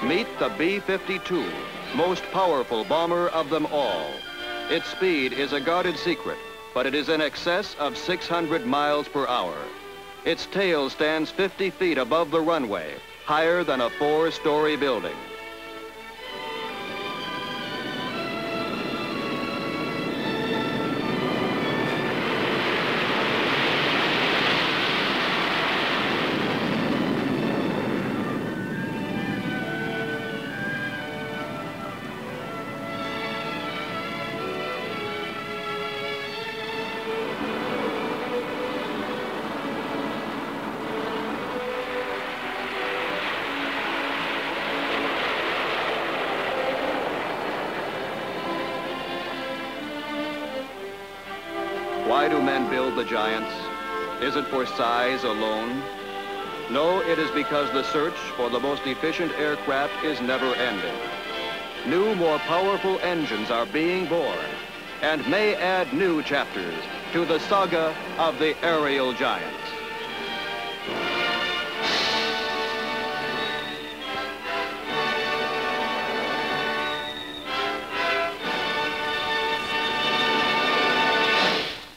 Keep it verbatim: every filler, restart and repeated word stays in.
Meet the B fifty-two, most powerful bomber of them all. Its speed is a guarded secret, but it is in excess of six hundred miles per hour. Its tail stands fifty feet above the runway, higher than a four-story building. Why do men build the giants? Is it for size alone? No, it is because the search for the most efficient aircraft is never ending. New, more powerful engines are being born and may add new chapters to the saga of the aerial giants.